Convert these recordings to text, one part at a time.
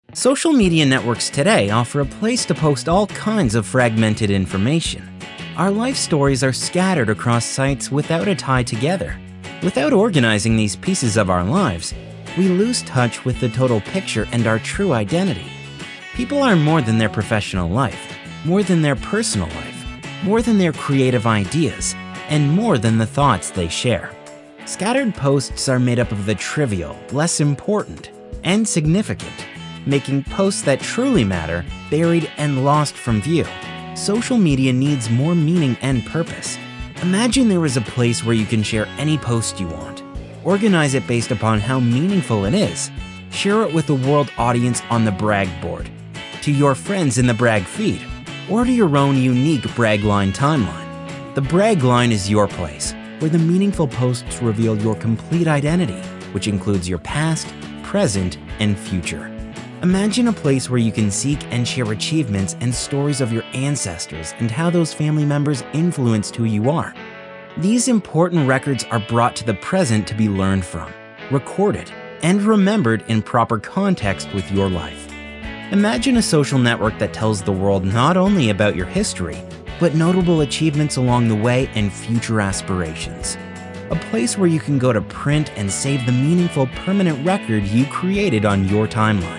Social media networks today offer a place to post all kinds of fragmented information. Our life stories are scattered across sites without a tie together. Without organizing these pieces of our lives, we lose touch with the total picture and our true identity. People are more than their professional life, more than their personal life, more than their creative ideas, and more than the thoughts they share. Scattered posts are made up of the trivial, less important, and significant, making posts that truly matter buried and lost from view. Social media needs more meaning and purpose. Imagine there was a place where you can share any post you want. Organize it based upon how meaningful it is. Share it with the world audience on the Brag board, to your friends in the Brag feed, or to your own unique Bragline timeline. The Brag line is your place, where the meaningful posts reveal your complete identity, which includes your past, present, and future. Imagine a place where you can seek and share achievements and stories of your ancestors and how those family members influenced who you are. These important records are brought to the present to be learned from, recorded, and remembered in proper context with your life. Imagine a social network that tells the world not only about your history, but notable achievements along the way and future aspirations. A place where you can go to print and save the meaningful permanent record you created on your timeline.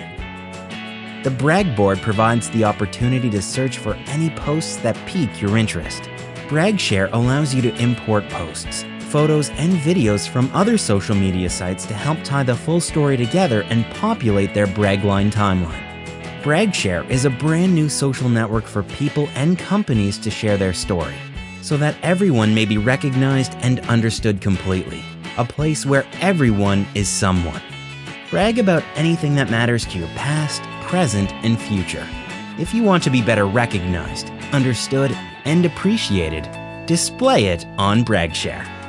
The Brag board provides the opportunity to search for any posts that pique your interest. BragShare allows you to import posts, photos, and videos from other social media sites to help tie the full story together and populate their Bragline timeline. BragShare is a brand new social network for people and companies to share their story, so that everyone may be recognized and understood completely. A place where everyone is someone. Brag about anything that matters to your past, present, and future. If you want to be better recognized, understood, and appreciated, display it on BragShare.